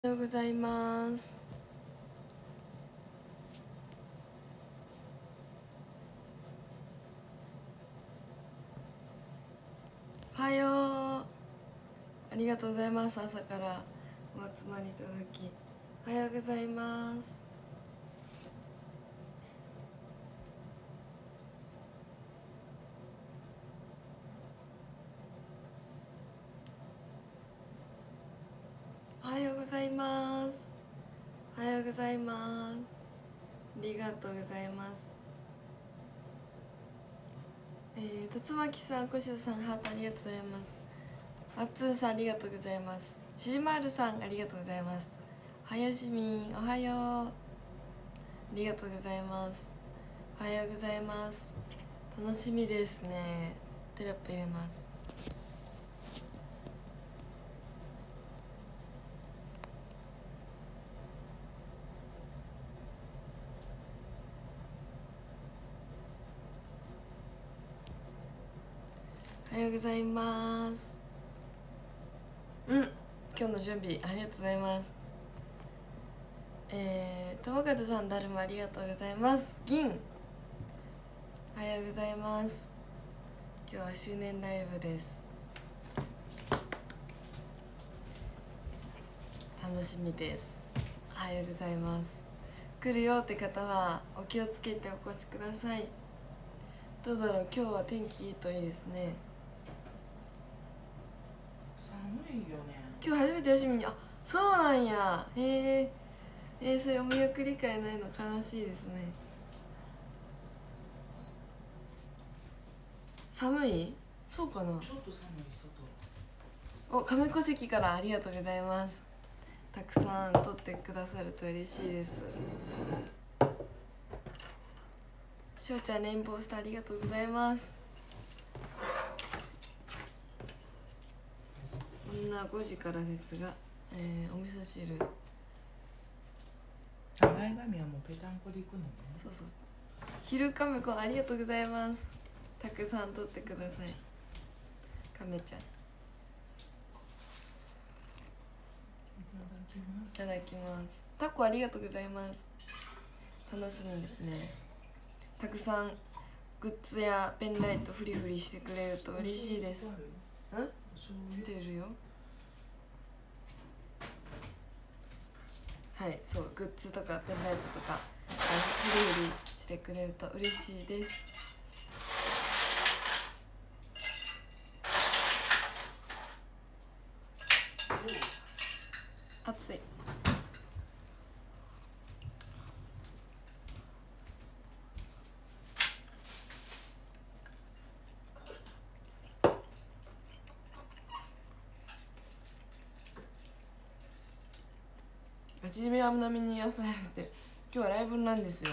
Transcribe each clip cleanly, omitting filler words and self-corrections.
おはようございます。おはよう。ありがとうございます。朝からお集まりいただきおはようございます。おはようございます。おはようございます。ありがとうございます。竜巻さん、小修さん、ハートありがとうございます。あっつんさん、ありがとうございます。しじまるさん、ありがとうございます。はやしみん、おはよう。ありがとうございます。おはようございます。楽しみですね。テロップ入れます。おはようございます。今日の準備ありがとうございます。友和さん、だるまありがとうございます。銀、おはようございます。今日は周年ライブです。楽しみです。おはようございます。来るよって方はお気をつけてお越しください。どうだろう、今日は天気いいといいですね。 寒いよね。 今日初めてよしみに、あ、そうなんや。それお見送り会ないの悲しいですね。寒い？そうかな。 ちょっと寒い外。 お、亀戸関からありがとうございます。たくさん撮ってくださると嬉しいです。しょうちゃん、レインボースターありがとうございます。こんな5時からですが、お味噌汁、 前髪はもうぺたんこでいくのね。 そうそうそう、昼亀子ありがとうございます。たくさん撮ってください。亀ちゃん、いただきます。タコありがとうございます。楽しみですね。たくさんグッズやペンライトフリフリしてくれると嬉しいです。してるよ。はい、そう、グッズとかペンライトとかフリフリしてくれると嬉しいです。暑い。8時目は並みに朝早くて今日はライブなんですよ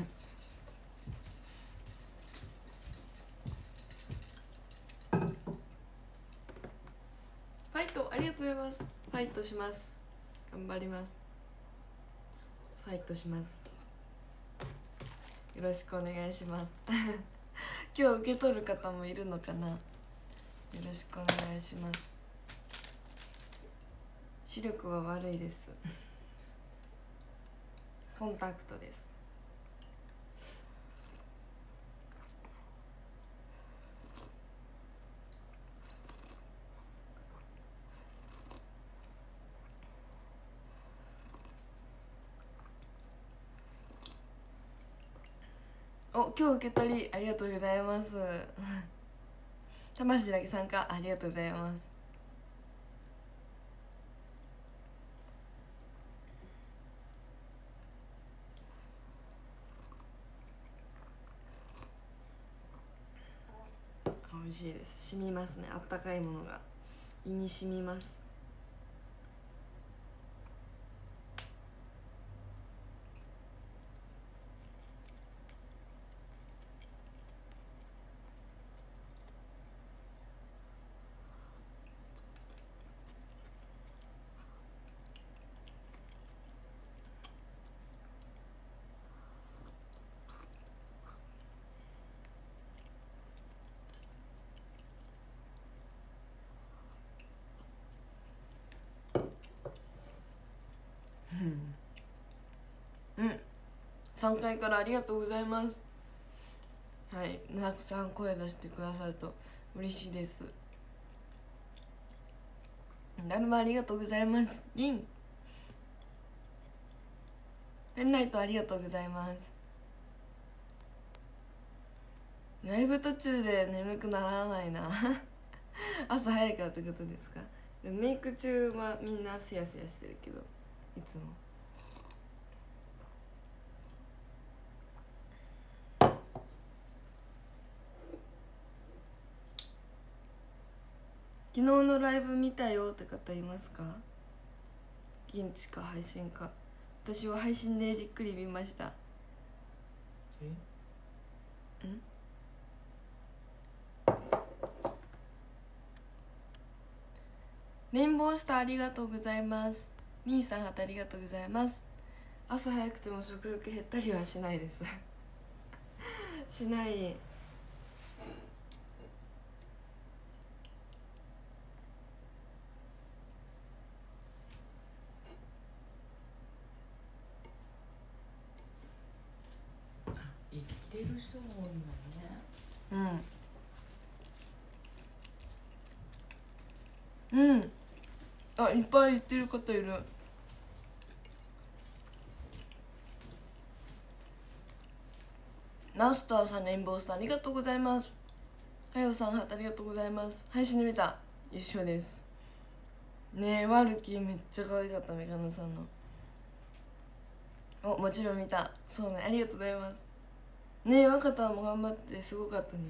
ファイトありがとうございます。ファイトします。頑張ります。ファイトします。よろしくお願いします今日受け取る方もいるのかな。よろしくお願いします。視力は悪いです。コンタクトです。お、今日受け取りありがとうございます魂だけ参加ありがとうございます。美味しいです。染みますね。あったかいものが胃に染みます。 うん3階からありがとうございます。はい、たくさん声出してくださると嬉しいです。だるまありがとうございます。リンペンライトありがとうございます。ライブ途中で眠くならないな朝早いからってことですか。でメイク中はみんなスヤスヤしてるけどいつも昨日のライブ見たよって方いますか。現地か配信か。私は配信でじっくり見ました。レインボースターありがとうございます。兄さんはありがとうございます。朝早くても食欲減ったりはしないですしない。 生きてる人が多いのね。 うんあ、いっぱい言ってる方いる。マスターさん、レインボースターありがとうございます。はよさんハートありがとうございます。配信で見た。一緒ですね。えワルキーめっちゃ可愛かった。メガネさんのもちろん見た。そうね、ありがとうございますね。え若田も頑張ってすごかったね。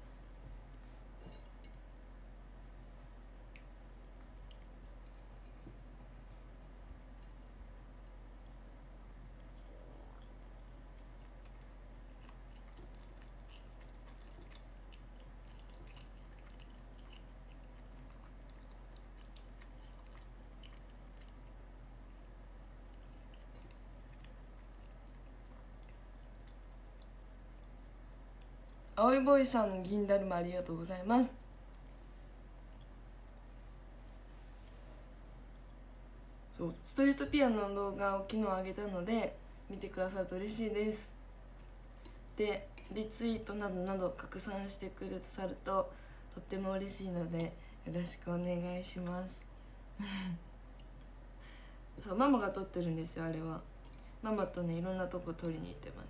青いボーイさん、銀だるまありがとうございます。そうストリートピアノの動画を昨日あげたので見てくださると嬉しいです。でリツイートなどなど拡散してくださるととっても嬉しいのでよろしくお願いしますそうママが撮ってるんですよ。あれはママとねいろんなとこ撮りに行ってます。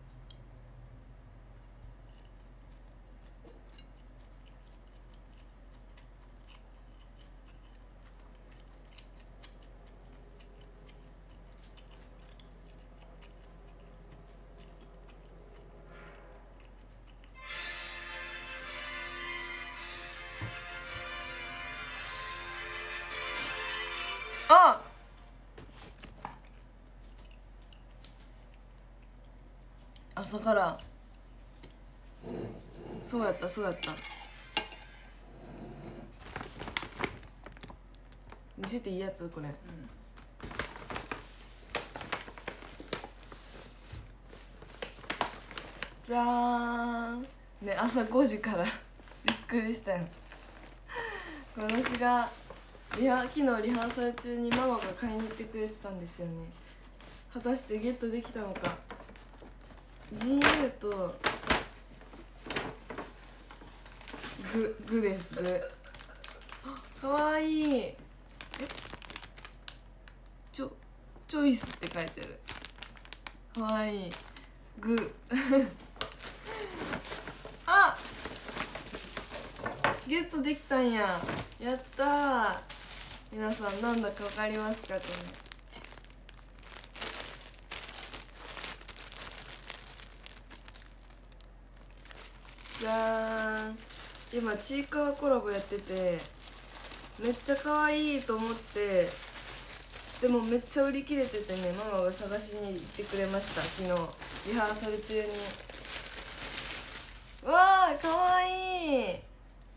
あ朝からそうやったそうやった。見せていいやつこれ、じゃーんね。朝5時からびっくりしたよ私が昨日リハーサル中にママが買いに行ってくれてたんですよね。果たしてゲットできたのか。GU とグですグ。かわいい。チョイスって書いてる。かわいいグあゲットできたんや。やったー。皆さんなんだかわかりますかこれ。じゃーん。今ちいかわコラボやっててめっちゃ可愛いと思って、でもめっちゃ売り切れててね、ママが探しに行ってくれました。昨日リハーサル中に。わーかわいい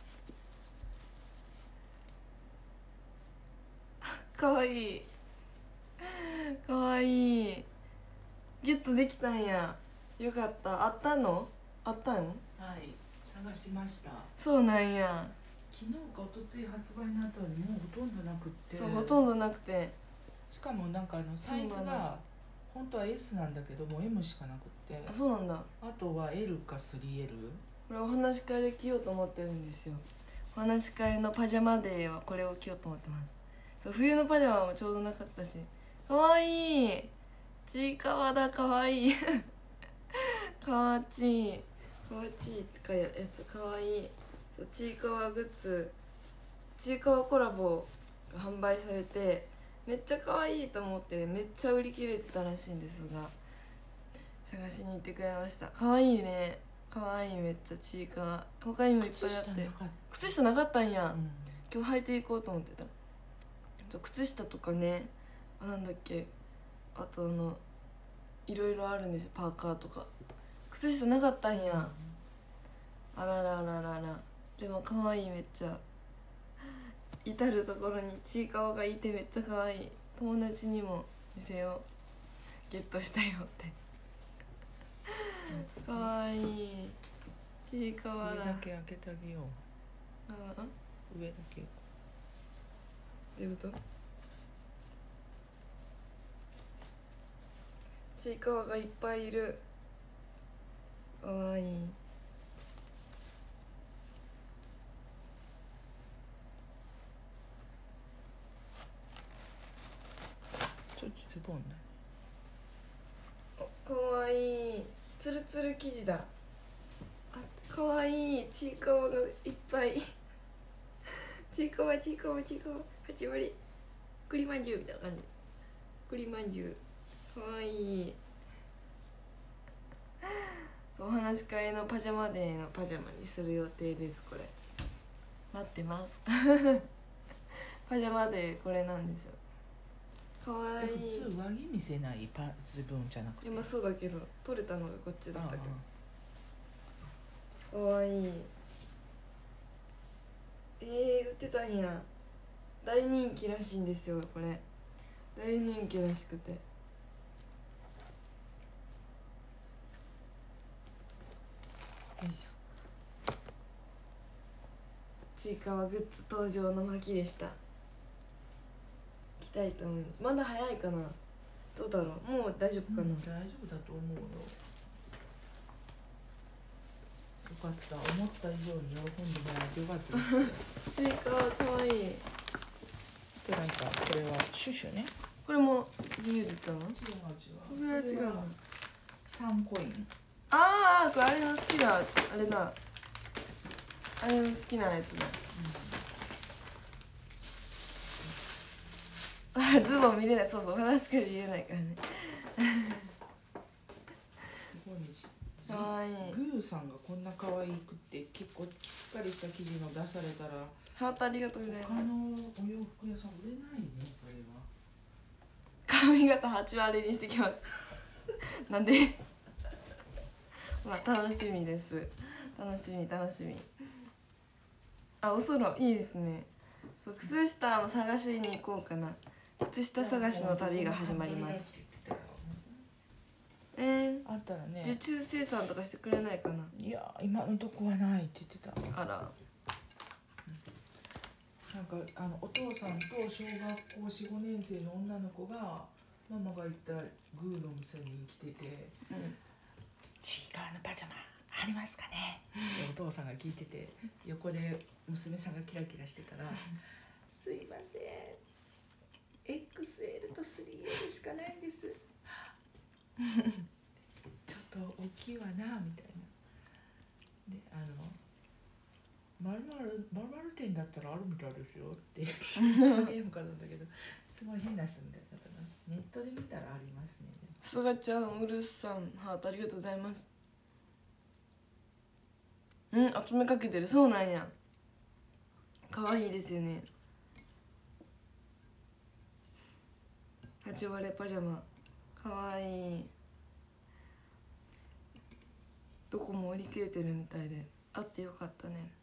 かわいいかわいい。ゲットできたんや。よかった。あったのあったん。 はい、探しました。 そうなんや。 昨日か一昨日発売になったのにもうほとんどなくって。 そうほとんどなくてしかもなんかサイズが本当は S なんだけども M しかなくって、 あ、そうなんだ。 あとは L か 3L。 これお話し会で着ようと思ってるんですよ。お話し会のパジャマデーはこれを着ようと思ってます。そう、冬のパジャマもちょうどなかったし。かわいい。ちいかわだ、かわいい。かわちい。かわちいってかやつかわいい。そう、ちいかわグッズ、ちいかわコラボが販売されて、めっちゃかわいいと思ってめっちゃ売り切れてたらしいんですが、探しに行ってくれました。かわいいね。かわいい、めっちゃちいかわ。他にもいっぱいあって。靴下なかったんや、 うん、 今日履いていこうと思ってた。靴下とかね、なんだっけ、あといろいろあるんですよ。パーカーとか靴下なかったんや、あららららら。でも可愛い、めっちゃ至る所にちいかわがいてめっちゃ可愛い。友達にも見せよう、ゲットしたよって可愛いちいかわだ。 上だけ開けてあげよう。上だけ。 どういうこと？ちいかわがいっぱいいる。かわいい。 ちょっとズボンだ。 かわいい。つるつる生地だ。あ、かわいい。ちいかわがいっぱい。ちいかわちいかわちいかわ8割栗まんじゅうみたいな感じ。栗まんじゅうかわいい。お話し会のパジャマデーのパジャマにする予定です。これ待ってますパジャマデーこれなんですよ。かわいい。 普通上着見せないズボンじゃなくて。 今そうだけど取れたのがこっちだったけど。かわいい。売ってたんや。大人気らしいんですよ。これ大人気らしくて、よいしょ。ちいかわグッズ登場の巻でした。着たいと思います。まだ早いかな、どうだろう、もう大丈夫かな、 大丈夫だと思うよ。よかった、思った以上に喜んでもらえてよかったですちいかわかわいい。 で、なんかこれはシュシュね。 これも自由で言ったの？ 違う違う。 これは違うの。 3コイン。 ああ、これあれの好きなあれだ。あれの好きなやつだ。あ、ズボン見れない。そうそう、話すから言えないからねかわいい。 グーさんがこんな可愛くって結構しっかりした生地の出されたら、 ハートありがとうございます。 他のお洋服屋さん売れないね、それは。 髪型8割にしてきますなんでまあ楽しみです。楽しみ楽しみ。あ、おそろいいですね。そう、靴下も探しに行こうかな。靴下探しの旅が始まります。 あったらね、 受注生産とかしてくれないかな。 いや今のとこはないって言ってた。 あら、 なんかお父さんと小学校4、5年生の女の子がママが行ったグーの店に来てて「ちいかわのパジャマありますかね?」ってお父さんが聞いてて、横で娘さんがキラキラしてたら「すいません XL と 3L しかないんですちょっと大きいわな」みたいな。で〇〇店だったらあるみたいですよって言うかなんだけど、すごい変な人みたいだったな。ネットで見たらありますね。 すがちゃん、うるさん、ハートありがとうございます。集めかけてる。そうなんや。可愛いですよね。8割パジャマ可愛い。どこも売り切れてるみたいであってよかったね。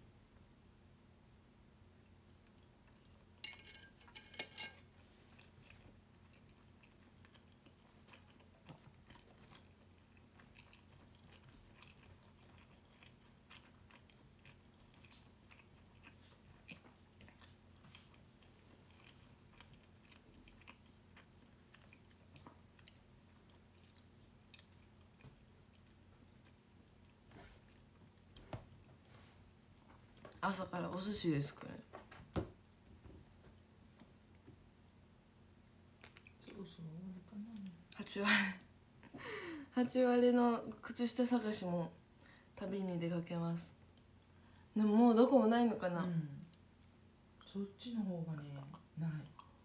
朝からお寿司ですかね。 そろそろ終わりかな。 8割の靴下探しも旅に出かけます。でももうどこもないのかな、 そっちの方がねない。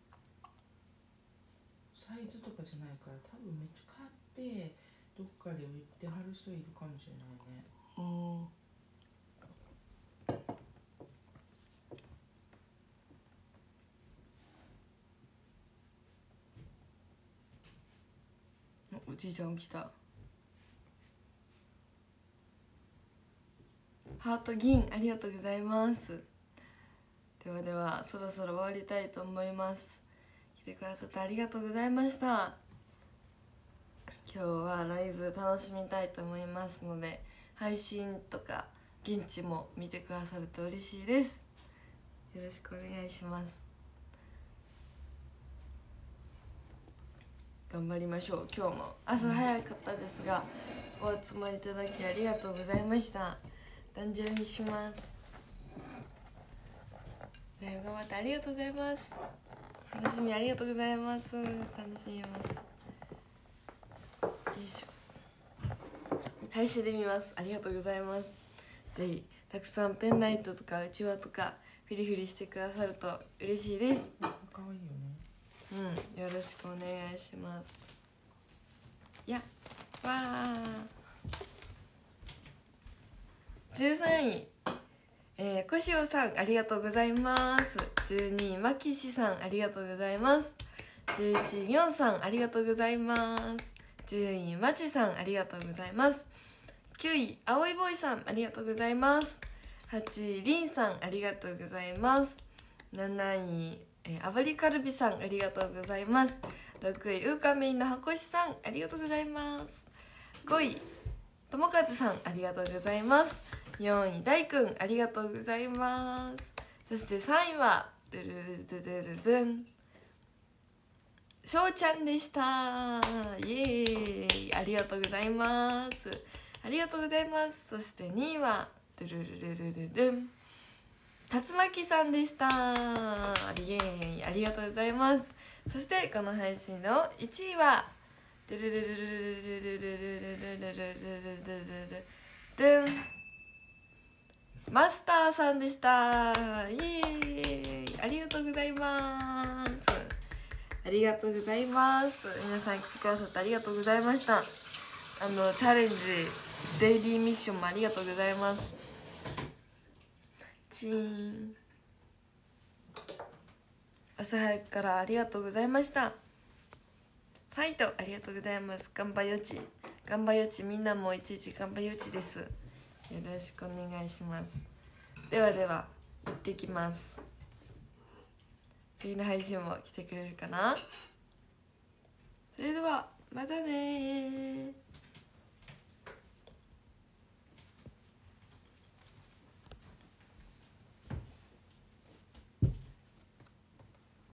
サイズとかじゃないから多分めっちゃ買ってどっかで売ってはる人いるかもしれないね。 おじいちゃん起きた。ハート銀ありがとうございます。ではではそろそろ終わりたいと思います。来てくださってありがとうございました。今日はライブ楽しみたいと思いますので、配信とか現地も見てくださると嬉しいです。よろしくお願いします。頑張りましょう。今日も朝早かったですが、お集まりいただきありがとうございました。壇上にします。ライブ頑張ってありがとうございます。楽しみありがとうございます。楽しみます。よいしょ。配信で見ます。ありがとうございます。ぜひたくさんペンライトとかうちわとかフリフリしてくださると嬉しいです。 可愛いよね。 よろしくお願いします。やわー。13位小塩さんありがとうございます。12位まきしさんありがとうございます。11位みょんさんありがとうございます。10位まちさんありがとうございます。9位あおいボーイさんありがとうございます。8位りんさんありがとうございます。7位あばりカルビさんありがとうございます。6位うーかめいのはこしさんありがとうございます。5位ともかずさんありがとうございます。4位大くんありがとうございます。そして3位はドゥルルドゥドゥルドゥンしょうちゃんでした。イエーイ、ありがとうございます。ありがとうございます。そして2位はドゥルルルルルルン竜巻さんでした。イエーイ、ありがとうございます。そしてこの配信の1位はドゥルルルルルルルルルルルルルルルルルンマスターさんでした。イエーイ、ありがとうございます。ありがとうございます。皆さん来てくださってありがとうございました。チャレンジデイリーミッションもありがとうございます。チーン朝早くからありがとうございました。ファイトありがとうございます。頑張よち頑張よち、みんなもいちいち頑張よちです。よろしくお願いします。ではでは行ってきます。次の配信も来てくれるかな。それではまたね。